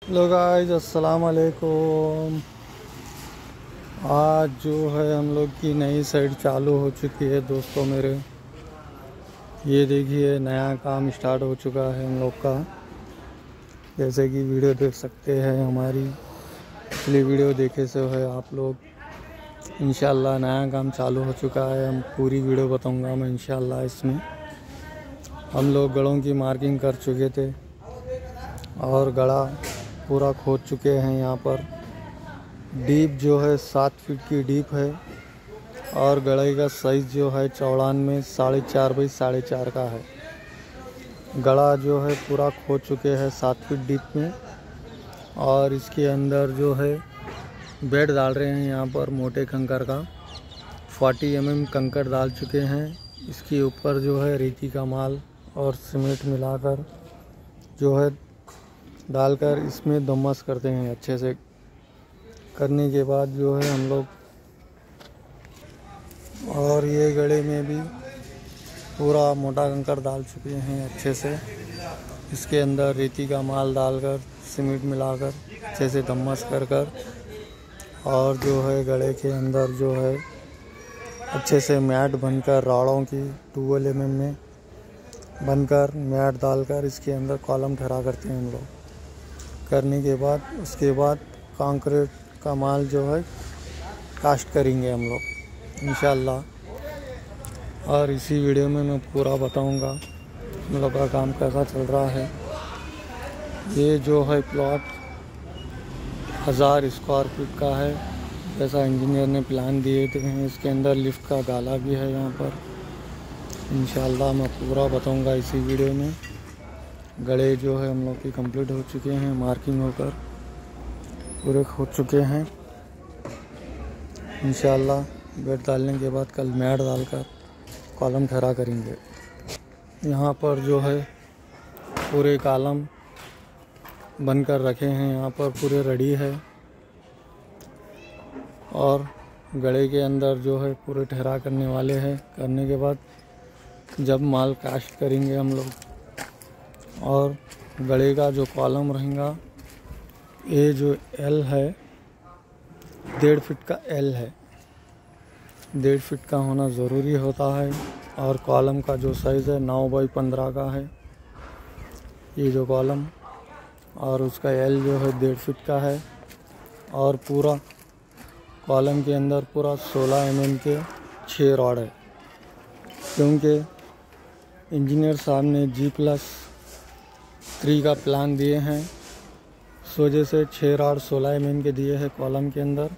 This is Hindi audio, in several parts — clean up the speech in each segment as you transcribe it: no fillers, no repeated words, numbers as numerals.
हेलो गाइस, अस्सलाम वालेकुम। आज जो है हम लोग की नई साइट चालू हो चुकी है दोस्तों मेरे। ये देखिए नया काम स्टार्ट हो चुका है हम लोग का। जैसे कि वीडियो देख सकते हैं, हमारी पिछली वीडियो देखे से है आप लोग। इंशाल्लाह नया काम चालू हो चुका है। हम पूरी वीडियो बताऊंगा मैं इंशाल्लाह। इसमें हम लोग गड़ों की मार्किंग कर चुके थे और गड़ा पूरा खोद चुके हैं। यहाँ पर डीप जो है 7 फीट की डीप है और गड़े का साइज़ जो है चौड़ान में 4.5 बाई 4.5 का है। गड़ा जो है पूरा खोद चुके हैं 7 फीट डीप में। और इसके अंदर जो है बेड डाल रहे हैं। यहाँ पर मोटे कंकर का 40 mm कंकर डाल चुके हैं। इसके ऊपर जो है रेती का माल और सीमेंट मिलाकर जो है डालकर इसमें दमस करते हैं। अच्छे से करने के बाद जो है हम लोग, और ये गड़े में भी पूरा मोटा कंकर डाल चुके हैं अच्छे से। इसके अंदर रेती का माल डालकर सीमेंट मिलाकर अच्छे से दमस कर और जो है गड़े के अंदर जो है अच्छे से मैट बनकर राड़ों की 12 mm में बनकर मैट डालकर इसके अंदर कॉलम ठहरा करते हैं हम लोग। करने के बाद उसके बाद कंक्रीट का माल जो है कास्ट करेंगे हम लोग इंशाल्लाह। और इसी वीडियो में मैं पूरा बताऊंगा हम लोग का काम कैसा चल रहा है। ये जो है प्लॉट 1000 स्क्वायर फीट का है, जैसा इंजीनियर ने प्लान दिए थे। इसके अंदर लिफ्ट का गाला भी है। यहाँ पर इंशाल्लाह मैं पूरा बताऊंगा इसी वीडियो में। गड़े जो है हम लोग की कंप्लीट हो चुके हैं, मार्किंग होकर पूरे हो चुके हैं। इंशाल्लाह बेड डालने के बाद कल मैट डालकर कॉलम ठहरा करेंगे। यहाँ पर जो है पूरे कॉलम बनकर रखे हैं। यहाँ पर पूरे रेडी है और गड़े के अंदर जो है पूरे ठहरा करने वाले हैं। करने के बाद जब माल कास्ट करेंगे हम लोग, और गड़े का जो कॉलम रहेगा, ये जो एल है 1.5 फीट का एल है, 1.5 फीट का होना ज़रूरी होता है। और कॉलम का जो साइज़ है 9 बाई 15 का है ये जो कॉलम, और उसका एल जो है 1.5 फीट का है। और पूरा कॉलम के अंदर पूरा 16 mm के 6 रॉड है, क्योंकि इंजीनियर साहब ने G+3 का प्लान दिए हैं। इस वजह से 6 रॉड 16 mm के दिए हैं कॉलम के अंदर।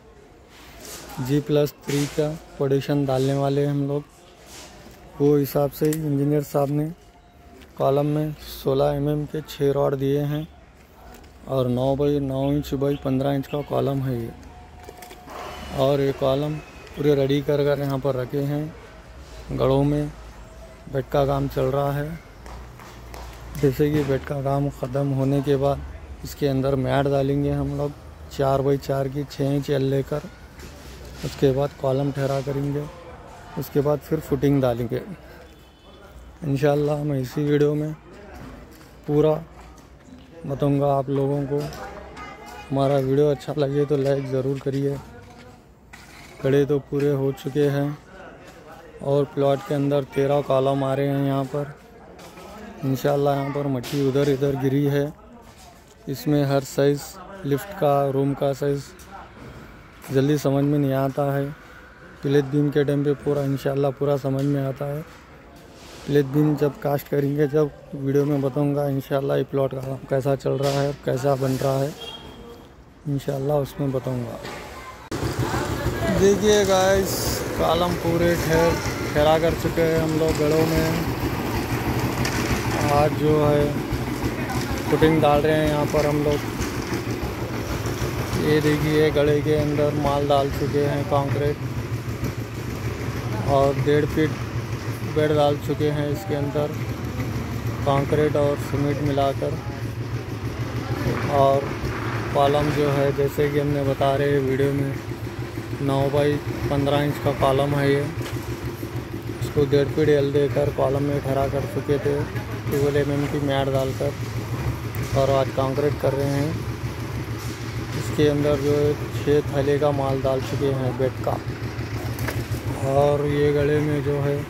G+3 का पोडिशन डालने वाले हैं हम लोग। वो हिसाब से इंजीनियर साहब ने कॉलम में 16 mm के 6 रॉड दिए हैं और 9 बाई 9 इंच बाई 15 इंच का कॉलम है ये। और ये कॉलम पूरे रेडी कर यहाँ पर रखे हैं। गड़ों में बेड का काम चल रहा है। जैसे कि बेड का काम ख़त्म होने के बाद इसके अंदर मैट डालेंगे हम लोग 4 बाई 4 की 6 इंच एल लेकर। उसके बाद कॉलम ठहरा करेंगे। उसके बाद फिर फुटिंग डालेंगे इंशाल्लाह। मैं इसी वीडियो में पूरा बताऊंगा आप लोगों को। हमारा वीडियो अच्छा लगे तो लाइक ज़रूर करिए। गड़े तो पूरे हो चुके हैं और प्लॉट के अंदर 13 कॉलम आ रहे हैं यहाँ पर इंशाल्लाह। यहाँ पर मट्टी उधर इधर गिरी है। इसमें हर साइज़ लिफ्ट का, रूम का साइज़ जल्दी समझ में नहीं आता है। प्लेट बीम के टाइम पे पूरा इंशाल्लाह पूरा समझ में आता है। प्लेट बीम जब कास्ट करेंगे, जब वीडियो में बताऊंगा इंशाल्लाह ये प्लॉट का काम कैसा चल रहा है, कैसा बन रहा है इंशाल्लाह उसमें बताऊंगा। देखिए गाइस, कॉलम पूरे ठहरा कर चुके हैं हम लोग गड़ों में। आज जो है फुटिंग डाल रहे हैं यहाँ पर हम लोग। ये देखिए गड़े के अंदर माल डाल चुके हैं कंक्रीट, और 1.5 फीट बेड डाल चुके हैं इसके अंदर कंक्रीट और सीमेंट मिलाकर। और कॉलम जो है जैसे कि हमने बता रहे हैं वीडियो में 9 बाई 15 इंच का कॉलम है ये। इसको 1.5 फीट एल देकर कॉलम में ठहरा कर चुके थे 12 mm की मैट डालकर, और आज कंक्रीट कर रहे हैं। इसके अंदर जो है 6 थैले का माल डाल चुके हैं बेड का। और ये गले में जो है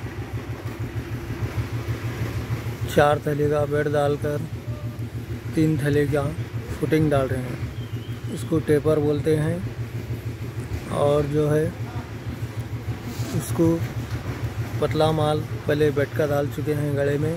4 थैले का बेड डालकर 3 थैले का फुटिंग डाल रहे हैं। इसको टेपर बोलते हैं। और जो है इसको पतला माल पहले बेड का डाल चुके हैं गले में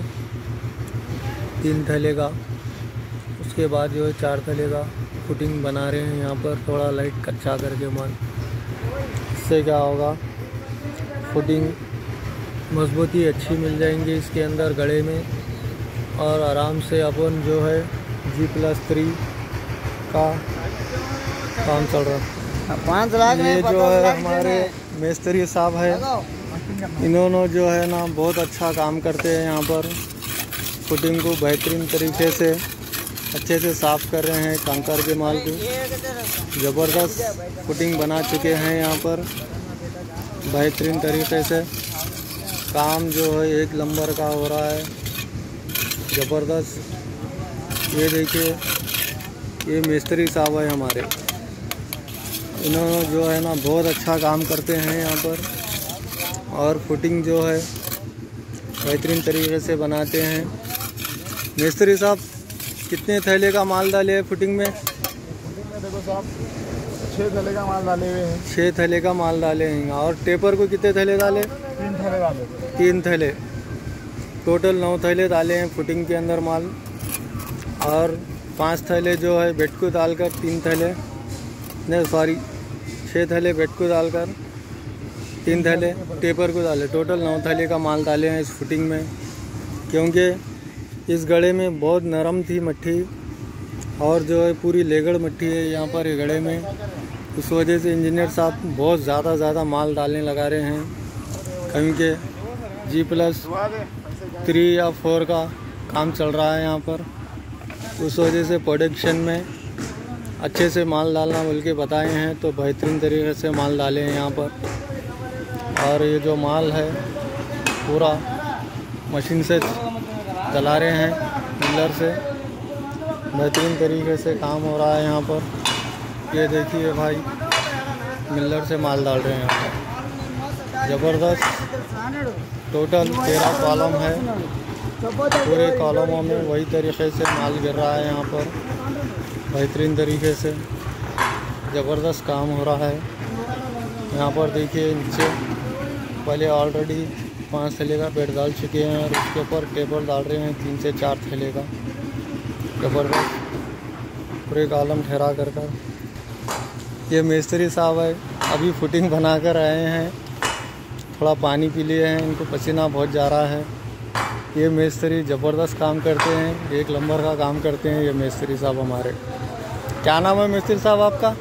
3 थैले का। उसके बाद जो है 4 थैले का फुटिंग बना रहे हैं यहाँ पर, थोड़ा लाइट कच्चा करके माल। इससे क्या होगा, फुटिंग मजबूती अच्छी मिल जाएंगी इसके अंदर गले में। और आराम से अपन जो है G+3 का काम चल रहा है। 5 लाख ये जो है हमारे मिस्त्री साहब है, इन्होंने जो है ना बहुत अच्छा काम करते हैं यहाँ पर। फुटिंग को बेहतरीन तरीके से अच्छे से साफ़ कर रहे हैं कंकर के माल को। ज़बरदस्त फुटिंग बना चुके हैं यहाँ पर बेहतरीन तरीके से। काम जो है 1 नंबर का हो रहा है, ज़बरदस्त। ये देखिए, ये मिस्त्री साहब है हमारे, इन्होंने जो है ना बहुत अच्छा काम करते हैं यहाँ पर। और फुटिंग जो है बेहतरीन तरीके से बनाते हैं। मिस्त्री साहब कितने थैले का माल डाले हैं फुटिंग में? देखो साहब 6 थैले का माल डाले हुए हैं। 6 थैले का माल डाले हैं। और टेपर को कितने थैले डाले? 3 थैले डाले। 3 थैले, टोटल 9 थैले डाले हैं फुटिंग के अंदर माल। और 5 थैले जो है बेड को डालकर 3 थैले, नहीं सॉरी 6 थैले बेड को डालकर 3 थैले टेपर को डाले, टोटल 9 थैले का माल डाले हैं इस फुटिंग में। क्योंकि इस गड़े में बहुत नरम थी मट्टी और जो है पूरी लेगड़ मट्टी है यहाँ पर ये गड़े में। उस वजह से इंजीनियर साहब बहुत ज़्यादा माल डालने लगा रहे हैं। क्योंकि G+3 या 4 का काम चल रहा है यहाँ पर, उस वजह से प्रोडक्शन में अच्छे से माल डालना बोल के बताए हैं। तो बेहतरीन तरीके से माल डाले हैं यहाँ पर। और ये जो माल है पूरा मशीन से चला रहे हैं, मिलर से बेहतरीन तरीके से काम हो रहा है यहाँ पर। ये देखिए भाई, मिलर से माल डाल रहे हैं यहाँ पर, ज़बरदस्त। टोटल 13 कॉलम है, पूरे कॉलमों में वही तरीके से माल गिर रहा है यहाँ पर बेहतरीन तरीके से। ज़बरदस्त काम हो रहा है यहाँ पर। देखिए नीचे पहले ऑलरेडी 5 थैले का बेड डाल चुके हैं और उसके ऊपर टेबल डाल रहे हैं 3 से 4 थैले का। ज़बरदस्त पूरे कॉलम ठहरा कर। ये मिस्त्री साहब है, अभी फुटिंग बना कर आए हैं, थोड़ा पानी पी लिए हैं, इनको पसीना बहुत जा रहा है। ये मिस्त्री ज़बरदस्त काम करते हैं, 1 नंबर का काम करते हैं ये मिस्त्री साहब हमारे। क्या नाम है मिस्त्री साहब आपका?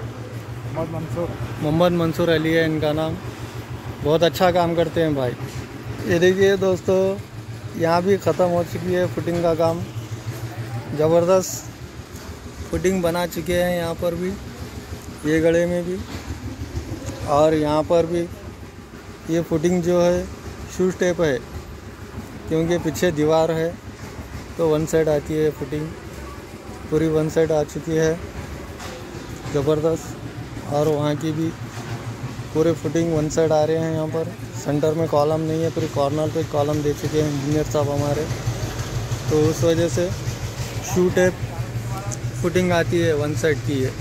मोहम्मद मंसूर अली है इनका नाम। बहुत अच्छा काम करते हैं भाई। ये देखिए दोस्तों, यहाँ भी ख़त्म हो चुकी है फुटिंग का काम। ज़बरदस्त फुटिंग बना चुके हैं यहाँ पर भी, ये गड़े में भी और यहाँ पर भी। ये फुटिंग जो है शू स्टेप है, क्योंकि पीछे दीवार है तो 1 साइड आती है फुटिंग, पूरी 1 साइड आ चुकी है ज़बरदस्त। और वहाँ की भी पूरे फुटिंग 1 साइड आ रहे हैं यहाँ पर। सेंटर में कॉलम नहीं है, पूरी कॉर्नर पे कॉलम दे चुके हैं इंजीनियर साहब हमारे। तो उस वजह से शू टेप फुटिंग आती है, 1 साइड की है।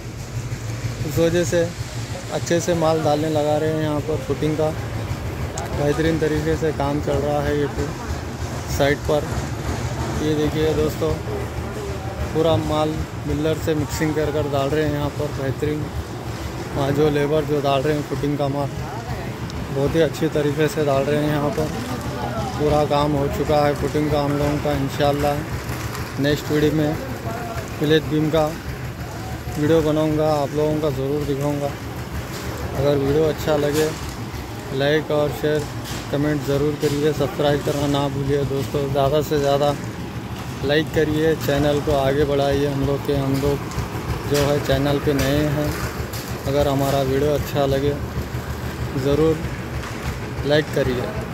उस वजह से अच्छे से माल डालने लगा रहे हैं यहाँ पर फुटिंग का। बेहतरीन तरीके से काम चल रहा है ये साइड पर। ये देखिए दोस्तों, पूरा माल मिलर से मिक्सिंग कर डाल रहे हैं यहाँ पर बेहतरीन। वहाँ जो लेबर जो डाल रहे हैं फुटिंग का माल बहुत ही अच्छी तरीके से डाल रहे हैं यहाँ पर। पूरा काम हो चुका है फुटिंग का हम लोगों का। इंशाल्लाह नेक्स्ट वीडियो में प्लेट बीम का वीडियो बनाऊंगा, आप लोगों का ज़रूर दिखाऊंगा। अगर वीडियो अच्छा लगे लाइक और शेयर कमेंट ज़रूर करिए, सब्सक्राइब करना ना भूलिए दोस्तों। ज़्यादा से ज़्यादा लाइक करिए, चैनल को आगे बढ़ाइए। हम लोग जो है चैनल पे नए हैं, अगर हमारा वीडियो अच्छा लगे ज़रूर लाइक करिए।